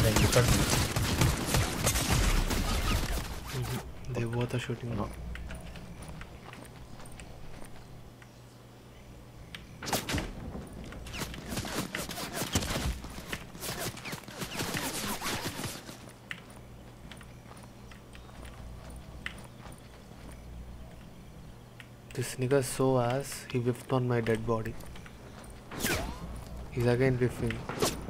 like look at me. They both are shooting. No. This nigga so ass, he whiffed on my dead body. He's again whiffing.